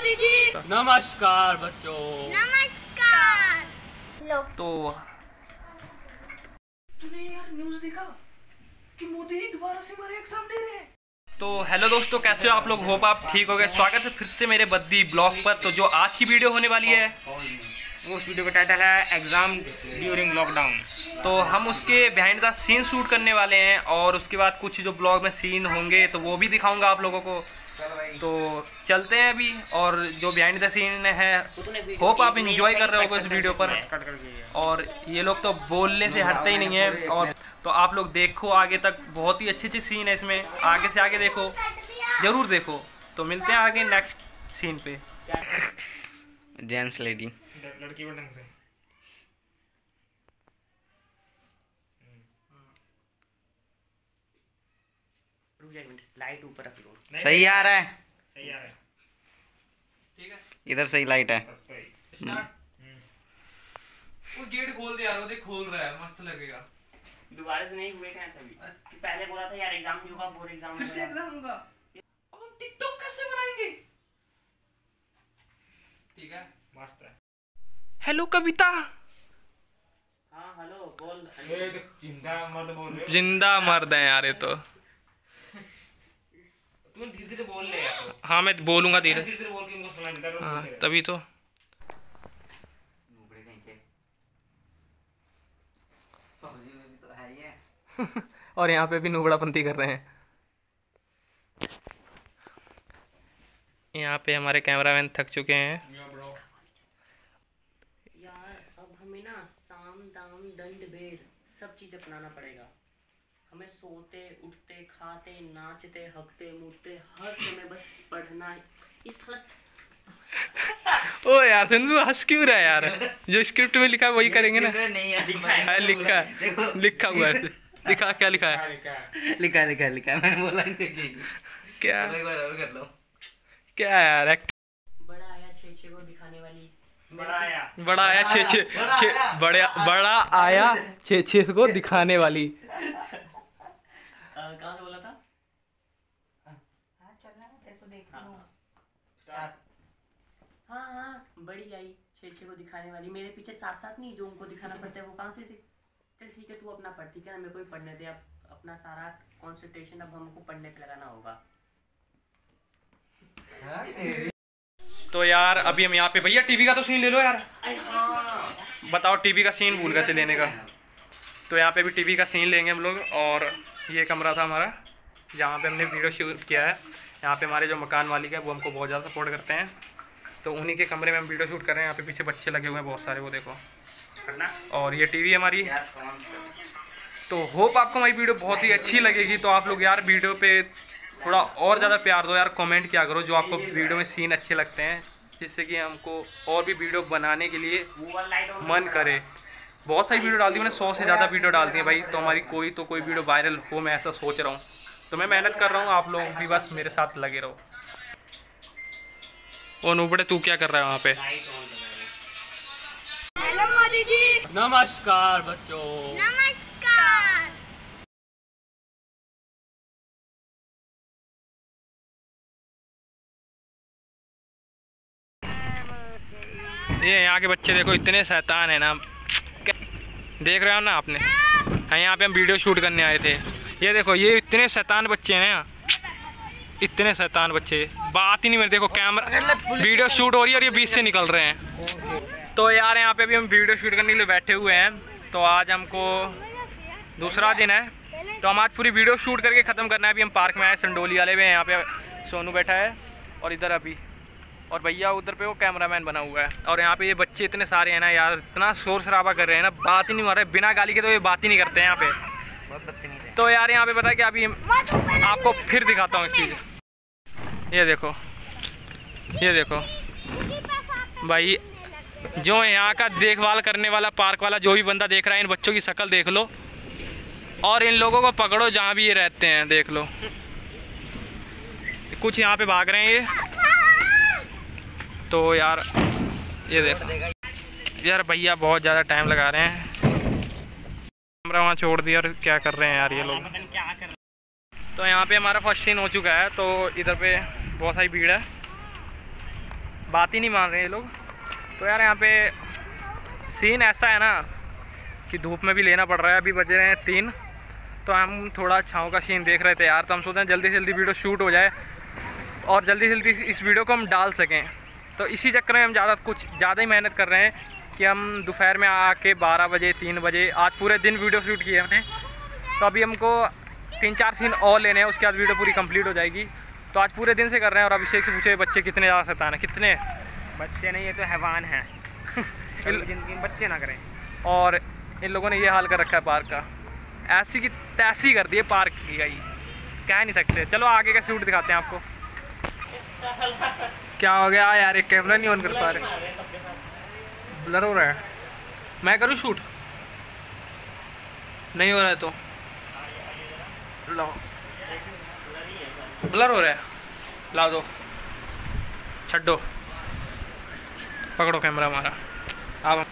मोदी जी। नमस्कार बच्चों। नमस्कार। तो तूने यार न्यूज़ देखा कि मोदी जी दोबारा से हमारे एग्जाम ले रहे हैं। तो हेलो दोस्तों, कैसे हो आप लोग? होप आप ठीक हो गए। स्वागत है फिर से मेरे बद्दी ब्लॉग पर। तो जो आज की वीडियो होने वाली है, उस वीडियो का टाइटल है एग्जाम ड्यूरिंग लॉकडाउन। तो हम उसके बिहाइंड द सीन शूट करने वाले हैं और उसके बाद कुछ जो ब्लॉग में सीन होंगे तो वो भी दिखाऊंगा आप लोगों को। तो चलते हैं अभी, और जो बिहाइंड द सीन है होप आप इंजॉय कर रहे हो इस वीडियो पर। और ये लोग तो बोलने से हटते ही नहीं है, और तो आप लोग देखो आगे तक, बहुत ही अच्छे सीन है इसमें। आगे से आगे देखो, ज़रूर देखो। तो मिलते हैं आगे नेक्स्ट सीन पे। जेंट्स लेडी लड़की ढंग से लाइट ऊपर रख लो। सही आ रहा है, सही आ रहा है। ठीक है, इधर सही लाइट है। वो गेट खोल दे यार, वो देख खोल रहा है, मस्त लगेगा। दोबारा से नहीं हुए क्या तभी पहले बोला था यार एग्जाम नहीं होगा, बोर्ड एग्जाम फिर से एग्जाम होगा। अब हम टिकटॉक कैसे बनाएंगे? ठीक है, मस्त है। हेलो कविता। हाँ हेलो बोल। ये तो जिंदा मर्द बोल रहे हो। जिंदा मर्द है यार ये तो। तुम धीरे धीरे बोल ले यार। हाँ मैं बोलूंगा धीरे। धीरे धीरे बोल के मुझे सुनाई देता है। हाँ तभी तो। और यहाँ पे भी नुबड़ापंती कर रहे हैं। यहाँ पे हमारे कैमरामैन थक चुके हैं। यार अब हमें ना साम दाम दंड भेद सब चीज़ अपनाना पड़ेगा। हमें सोते उठते खाते नाचते हकते मुड़ते हर समय बस पढ़ना है। इस ओ यार संजू हंस क्यों रहा है यार? जो स्क्रिप्ट में लिखा है वही करेंगे ना। नहीं है लिखा हुआ है। दिखा क्या लिखा है? लिखा मैंने बोला क्या एक बार और कर लो। क्या यार एक्ट। बड़ा आया छे को दिखाने वाली। बड़ा आया बड़ा आया बड़ा आया छे को दिखाने वाली। कहाँ से बोला था? हाँ बड़ी आई छे को दिखाने वाली। मेरे पीछे साथ साथ नहीं, जो उनको दिखाना पड़ता है वो कहाँ से थे? चल ठीक है, तू अपना पढ़। ठीक है ना, मेरे को ही पढ़ने दे। अब अपना सारा कंसंट्रेशन अब हमको पढ़ने पे लगाना होगा। तो यार अभी हम यहाँ पे, भैया टीवी का तो सीन ले लो यार। हाँ बताओ, टीवी का सीन भूल गए थे लेने का। तो यहाँ पे भी टीवी का सीन लेंगे हम लोग। और ये कमरा था हमारा जहाँ पे हमने वीडियो शूट किया है। यहाँ पे हमारे जो मकान मालिक है वो हमको बहुत ज़्यादा सपोर्ट करते हैं, तो उन्हीं के कमरे में हम वीडियो शूट कर रहे हैं। यहाँ पे पीछे बच्चे लगे हुए हैं बहुत सारे, वो देखो। और ये टीवी हमारी। तो होप आपको हमारी वीडियो बहुत ही अच्छी लगेगी। तो आप लोग यार वीडियो पे थोड़ा और ज़्यादा प्यार दो यार, कमेंट किया करो जो आपको वीडियो में सीन अच्छे लगते हैं, जिससे कि हमको और भी वीडियो बनाने के लिए मन करे। बहुत सारी वीडियो डाल दी मैंने, 100 से ज़्यादा वीडियो डाल दी है भाई। तो हमारी कोई वीडियो वायरल हो, मैं ऐसा सोच रहा हूँ। तो मैं मेहनत कर रहा हूँ, आप लोग भी बस मेरे साथ लगे रहो। ओ नुबड़े, तू क्या कर रहा है वहाँ पे? हेलो मोदी जी। नमस्कार बच्चों। नमस्कार। ये यहाँ के बच्चे देखो, इतने शैतान है ना। देख रहे हो ना आपने? यहाँ पे हम वीडियो शूट करने आए थे। ये देखो, ये इतने शैतान बच्चे हैं ना, इतने शैतान बच्चे, बात ही नहीं मेरे। देखो कैमरा, वीडियो शूट हो रही है और ये बीच से निकल रहे हैं। तो यार यहाँ पे भी हम वीडियो शूट करने के लिए बैठे हुए हैं। तो आज हमको दूसरा दिन है, तो हम आज पूरी वीडियो शूट करके ख़त्म करना है। अभी हम पार्क में आए, संडोली वाले में। यहाँ पे सोनू बैठा है और इधर अभी, और भैया उधर पे वो कैमरामैन बना हुआ है। और यहाँ पे ये बच्चे इतने सारे हैं ना यार, इतना शोर शराबा कर रहे हैं ना, बात ही नहीं मार रहे। बिना गाली के तो ये बात ही नहीं करते हैं यहाँ पे। तो यार यहाँ पे पता है कि अभी आपको फिर दिखाता हूँ एक चीज़। ये देखो, ये देखो भाई, जो यहाँ का देखभाल करने वाला पार्क वाला जो भी बंदा देख रहा है, इन बच्चों की शक्ल देख लो और इन लोगों को पकड़ो जहाँ भी ये रहते हैं। देख लो, कुछ यहाँ पे भाग रहे हैं ये। तो यार ये देखो यार, भैया बहुत ज़्यादा टाइम लगा रहे हैं। कैमरा वहाँ छोड़ दिया और क्या कर रहे हैं यार ये लोग। तो यहाँ पे हमारा फर्स्ट सीन हो चुका है। तो इधर पे बहुत सारी भीड़ है। बात ही नहीं मान रहे ये लोग। तो यार यहाँ पे सीन ऐसा है ना कि धूप में भी लेना पड़ रहा है। अभी बज रहे हैं 3, तो हम थोड़ा छाँव का सीन देख रहे थे यार। तो हम सोचते हैं जल्दी से जल्दी वीडियो शूट हो जाए और जल्दी से जल्दी इस वीडियो को हम डाल सकें। तो इसी चक्कर में हम ज़्यादा ही मेहनत कर रहे हैं कि हम दोपहर में आके 12 बजे 3 बजे आज पूरे दिन वीडियो शूट किए हमने। तो अभी हमको 3-4 सीन और लेने हैं, उसके बाद वीडियो पूरी कंप्लीट हो जाएगी। तो आज पूरे दिन से कर रहे हैं। और अभिषेक से पूछे बच्चे कितने ज़्यादा शैतान हैं? कितने बच्चे नहीं, ये तो हैवान है। जिंदगी में बच्चे ना करें। और इन लोगों ने ये हाल कर रखा है पार्क का, ऐसी की तैसी कर दी है पार्क की गई, कह नहीं सकते। चलो आगे का शूट दिखाते हैं आपको। क्या हो गया यार, एक कैमरा नहीं ऑन कर पा रहे, ब्लर हो रहा है। मैं करूँ शूट? नहीं हो रहा है तो लो, ब्लर हो रहा है, ला दो, छड्डो, पकड़ो कैमरा हमारा। अब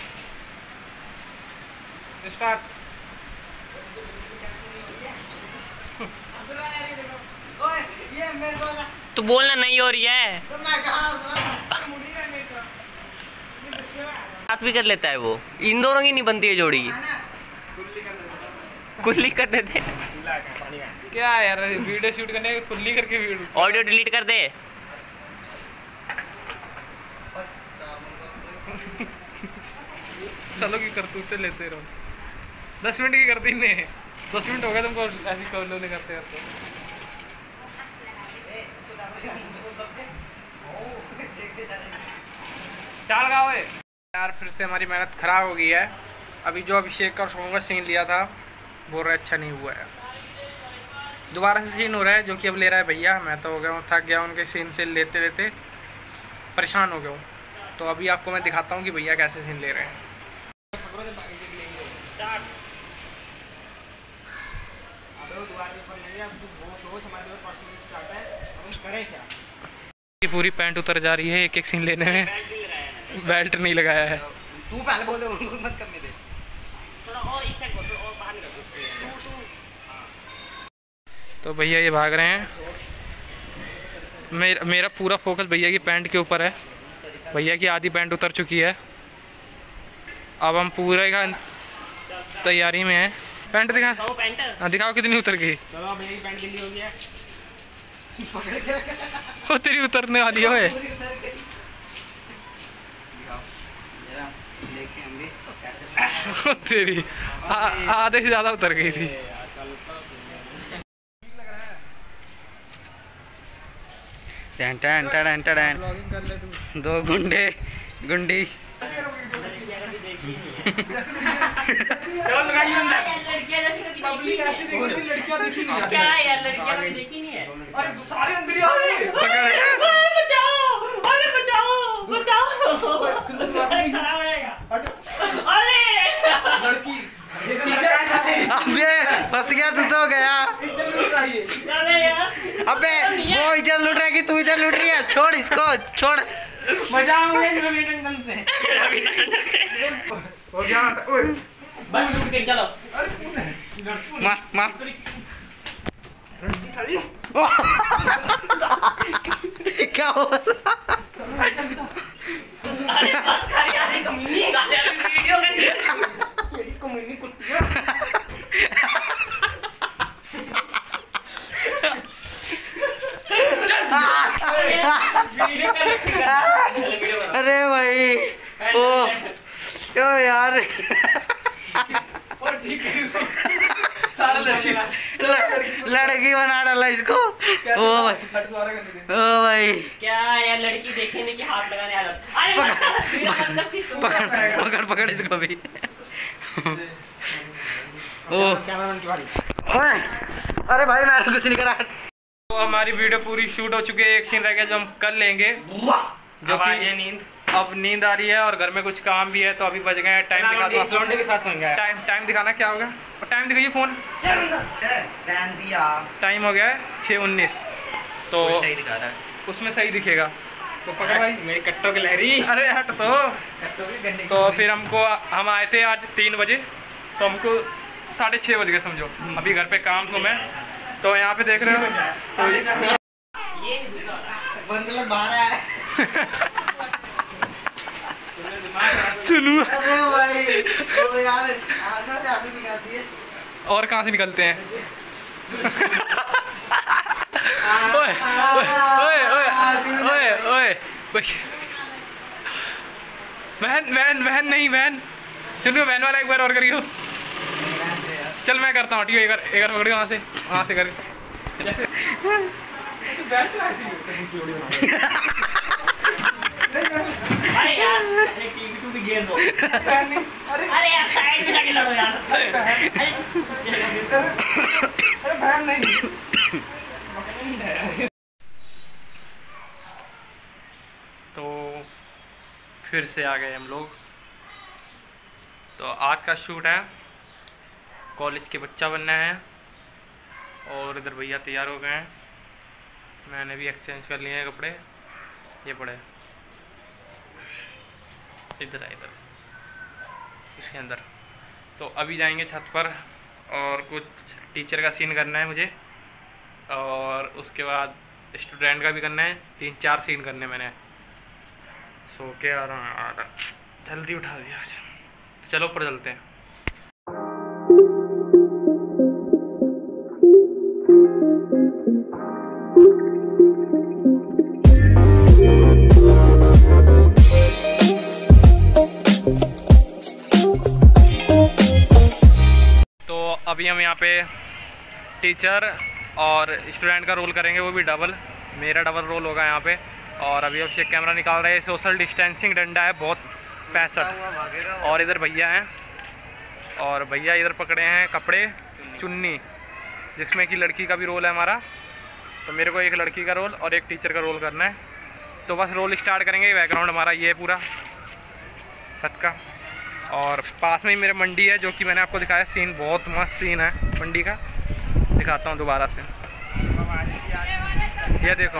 स्टार्ट। तो बोलना नहीं हो रही है, बात भी कर लेता है वो। इन दोनों की नहीं बनती है जोड़ी, कुल्ली कर देते। क्या यार, वीडियो शूट करने कुल्ली करके वीडियो ऑडियो डिलीट कर दे। चलो की करतूते लेते रहो। 10 मिनट की करती नहीं, 10 मिनट हो गए तुमको ऐसी कॉलों ने करते करते। चाल गाओ यार, फिर से हमारी मेहनत ख़राब हो गई है। अभी जो अभिषेक और सोनू का सीन लिया था बोल रहे अच्छा नहीं हुआ है, दोबारा से सीन हो रहा है जो कि अब ले रहा है भैया। मैं तो हो गया हूँ, थक गया उनके सीन से लेते लेते, परेशान हो गया हूँ। तो अभी आपको मैं दिखाता हूँ कि भैया कैसे सीन ले रहे हैं। पूरी पैंट उतर जा रही है एक एक सीन लेने में, बेल्ट नहीं लगाया है। तू पहले बोल दे, उनको मत करने दे। थोड़ा और इस साइड बोल, और बाहर निकल। तो भैया ये भाग रहे हैं। मेरा पूरा फोकस भैया की पैंट के ऊपर है। भैया की आधी पैंट उतर चुकी है, अब हम पूरे का तैयारी में है। पैंट दिखा, हाँ दिखाओ कितनी उतर गई। चलो भैया की पैंट गिल्ली हो गया। वो तेरी उतरने वाली है। वो तेरी आधे से ज़्यादा उतर गई थी। टन टन टन टन, दो गुंडी चलो लगाइए अंदर। लड़कियां जैसी पब्लिक ऐसी देखी नहीं, लड़कियां देखी नहीं क्या यार, लड़कियां कभी देखी नहीं है। अरे सारे अंदर ही आ रहे हैं, बचाओ, अरे बचाओ बचाओ, खड़ा हो जाएगा। अरे लड़की अबे फंस गया तू, तो गया। अरे यार, अबे वो इधर लूट रहा है कि तू इधर लूट रही है? छोड़ इसको, छोड़। बचाओगे रवि टंडन से। हो गया, ओए बस लूट के चलो। मार मार। क्या हो रहा? अरे बस कर यार, कमीनी साले वीडियो में कमीनी कुत्तियां। अरे भाई ओ क्यों यार, लड़की बना डाला इसको। ओ भाई क्या यार, लड़की देखने की हाथ लगाने आ जाता। पकड़ पकड़ इसको भी। ओ कैमरामैन की बारी। अरे भाई मैंने कुछ नहीं करा। तो हमारी वीडियो पूरी शूट हो चुकी है, एक सीन रह गया जो हम कल लेंगे, जो कि नींद। अब नींद आ रही है और घर में कुछ काम भी है। तो अभी बज गए हैं, टाइम दिखा दो। लौंडे के साथ सोएंगे। टाइम दिखाना क्या होगा, और टाइम दिखाइए फ़ोन। टाइम हो गया है 6:19, तो दिखा रहा है। उसमें सही दिखेगा। तो पकड़ भाई मेरी कट्टों की लहरी। अरे हट तो फिर हम आए थे आज 3 बजे, तो हमको 6:30 बज गए समझो। अभी घर पे काम तो मैं, तो यहाँ पे देख रहे हो तो बाहर है। चुनू अरे भाई वो यार आंखों से आंसू निकालती है। और कहाँ से निकलते हैं? ओए ओए ओए ओए ओए बहन बहन बहन नहीं बहन सुनो, बहन वाला एक बार और करियो। चल मैं करता हूँ, हटियो एक बार पकड़ियो वहाँ से कर जैसे अरे यार टीवी टू भी गेम दो। अरे यार साइड में जाके लड़ो यार। अरे बहन नहीं। तो फिर से आ गए हम लोग। तो आज का शूट है, कॉलेज के बच्चा बनना है और इधर भैया तैयार हो गए हैं। मैंने भी एक्सचेंज कर लिए हैं कपड़े, ये पड़े इधर है, इधर इसके अंदर। तो अभी जाएंगे छत पर और कुछ टीचर का सीन करना है मुझे और उसके बाद स्टूडेंट का भी करना है। 3-4 सीन करने मैंने। सो के आ रहा हूँ यार, जल्दी उठा दिया। तो चलो ऊपर चलते हैं। तो अभी हम यहाँ पे टीचर और स्टूडेंट का रोल करेंगे, वो भी डबल। मेरा डबल रोल होगा यहाँ पे। और अभी अभिषेक कैमरा निकाल रहे हैं। सोशल डिस्टेंसिंग डंडा है बहुत 65। और इधर भैया हैं और भैया इधर पकड़े हैं कपड़े, चुन्नी, जिसमें कि लड़की का भी रोल है हमारा। तो मेरे को एक लड़की का रोल और एक टीचर का रोल करना है। तो बस रोल स्टार्ट करेंगे। बैकग्राउंड हमारा ये है पूरा छत का। और पास में ही मेरे मंडी है, जो कि मैंने आपको दिखाया। सीन बहुत मस्त सीन है मंडी का, दिखाता हूँ दोबारा से। ये देखो।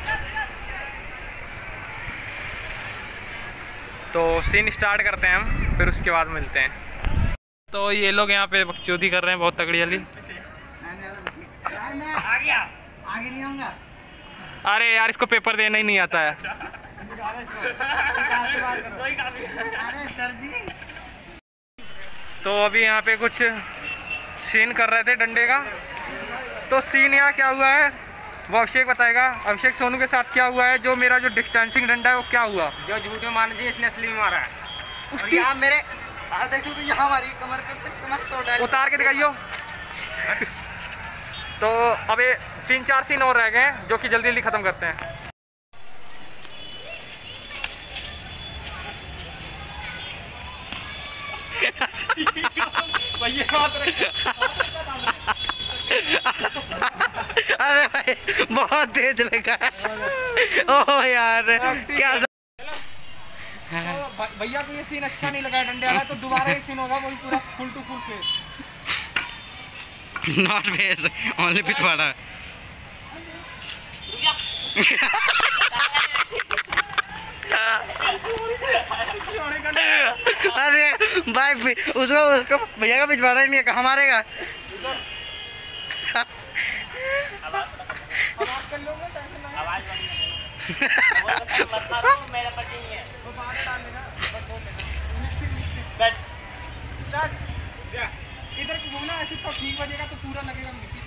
तो सीन स्टार्ट करते हैं हम, फिर उसके बाद मिलते हैं। तो ये लोग यहाँ पे बकचोदी कर रहे हैं बहुत तगड़ी वाली। आगे नहीं आऊंगा। अरे यार इसको पेपर देना ही नहीं आता है। अरे सर जी। तो अभी यहाँ पे कुछ सीन कर रहे थे डंडे का। तो सीन यहाँ क्या हुआ है वो अभिषेक बताएगा। अभिषेक सोनू के साथ क्या हुआ है, जो मेरा जो डिस्टेंसिंग डंडा है वो क्या हुआ। जो झूठ में मारने दिए इसने असली में मारा है। और यहाँ मेरे देखो तो यहाँ हमारी कमर तोड़ डाली। उतार के दिखाइयो। तो अबे 3-4 सीन और रह गए हैं, जो कि जल्दी जल्दी ख़त्म करते हैं। अरे भाई बहुत तेज लगा। ओह यार क्या भैया को ये सीन अच्छा नहीं लगा डंडे वाला, तो दोबारा ये सीन होगा वही पूरा full to full face. Not face only पिछवाड़ा। अरे भाई उसको भैया का पिछवाड़ा ही नहीं है, कहाँ मारेगा। इधर घूमना ऐसे तो ठीक बजेगा, तो पूरा लगेगा मिट्टी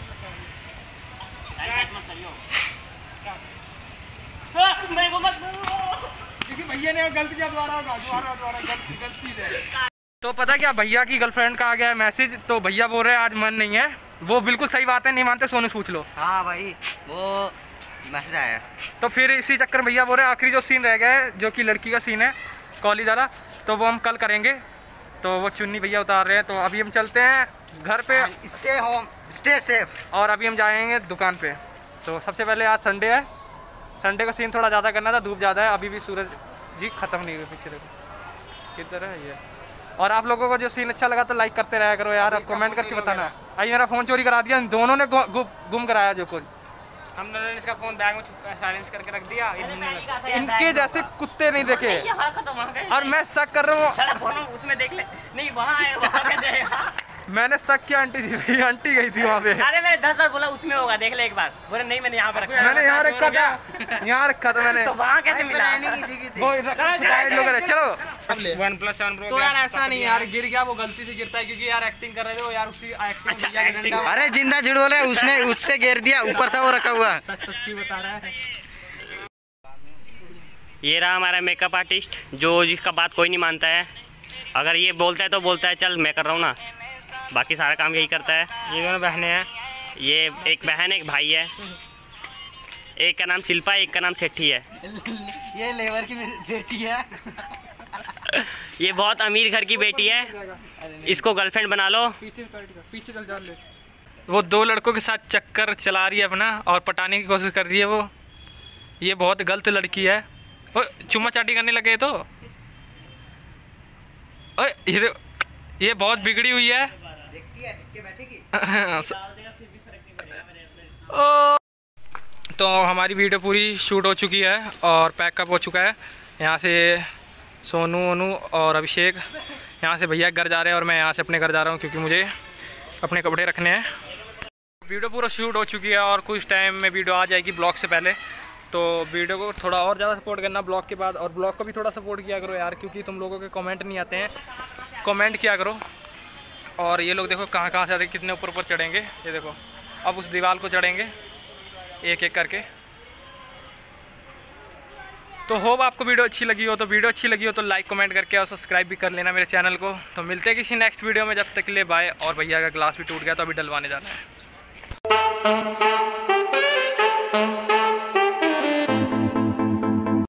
क्योंकि भैया ने गलती किया। दोबारा गलती है। तो पता क्या, भैया की गर्लफ्रेंड का आ गया मैसेज। तो भैया बोल रहे हैं आज मन नहीं है। वो बिल्कुल सही बात है, नहीं मानते सोनू पूछ लो। हाँ भाई वो मैसेज आया। तो फिर इसी चक्कर में भैया बोल रहे हैं आखिरी जो सीन रह गया है, जो कि लड़की का सीन है कॉलेज वाला, तो वो हम कल करेंगे। तो वो चुन्नी भैया उतार रहे हैं। तो अभी हम चलते हैं घर पे। Stay home stay safe. और अभी हम जाएंगे दुकान पे। तो सबसे पहले आज संडे है, संडे का सीन थोड़ा ज़्यादा करना था, धूप ज़्यादा है। अभी भी सूरज जी ख़त्म नहीं हुए, पीछे देखो किधर है ये। और आप लोगों को जो सीन अच्छा लगा तो लाइक करते रहा करो यार, कमेंट करके बताना। अभी मेरा फ़ोन चोरी करा दिया इन दोनों ने, गुम कराया जो कुछ। हमने इसका फोन बैग में साइलेंस करके रख दिया। इनके जैसे कुत्ते नहीं देखे। और मैं शक कर रहा हूँ, उसमें देख ले नहीं वहाँ है, वहाँ कैसे आएगा? मैंने शक किया आंटी थी, आंटी गई थी वहाँ पे। अरे मैंने 10 बार बोला उसमें होगा, देख ले एक बार। बोले नहीं मैंने यहाँ पर रखा। मैंने यहाँ रखा था, यहाँ रखा था मैंने। तो वहाँ कैसे मिला? किसी की थी। वो लोग चलो। 1+7 प्रो। तो यार ऐसा नहीं यार, गिर गया वो, गलती से गिरता है क्योंकि यार एक्टिंग कर रहे थे वो यार, उसी एक्टिंग अरे जिंदा झूठ बोले, उसने उससे घेर दिया, ऊपर था वो रखा हुआ। सच ही बता रहा है। ये रहा हमारा मेकअप आर्टिस्ट, जो जिसका बात कोई नहीं मानता है। अगर ये बोलता है तो बोलता है चल मैं कर रहा हूँ ना, बाकी सारा काम यही करता है। ये दोनों बहनें हैं। ये एक बहन एक भाई है, एक का नाम शिल्पा एक का नाम सेठी है। ये लेबर की बेटी है। ये बहुत अमीर घर की बेटी है, इसको गर्लफ्रेंड बना लो। पीछे चल जा ले। वो 2 लड़कों के साथ चक्कर चला रही है अपना और पटाने की कोशिश कर रही है वो। ये बहुत गलत लड़की है। ओ चुम्मा चाटी करने लगे तो। ओए ये बहुत बिगड़ी हुई है। तो हमारी वीडियो पूरी शूट हो चुकी है और पैकअप हो चुका है। यहाँ से सोनू ओनू और अभिषेक यहाँ से भैया घर जा रहे हैं और मैं यहाँ से अपने घर जा रहा हूँ क्योंकि मुझे अपने कपड़े रखने हैं। वीडियो पूरा शूट हो चुकी है और कुछ टाइम में वीडियो आ जाएगी ब्लॉग से पहले। तो वीडियो को थोड़ा और ज़्यादा सपोर्ट करना ब्लॉग के बाद, और ब्लॉग को भी थोड़ा सपोर्ट किया करो यार, क्योंकि तुम लोगों के कमेंट नहीं आते हैं। कमेंट किया करो। और ये लोग देखो कहाँ कहाँ से आते, कितने ऊपर ऊपर चढ़ेंगे। ये देखो अब उस दीवार को चढ़ेंगे एक एक करके। तो होप आपको वीडियो अच्छी लगी हो, तो लाइक कमेंट करके और सब्सक्राइब भी कर लेना मेरे चैनल को। तो मिलते हैं किसी नेक्स्ट वीडियो में, जब तक के लिए बाय। और भैया का ग्लास भी टूट गया तो अभी डलवाने जाना है।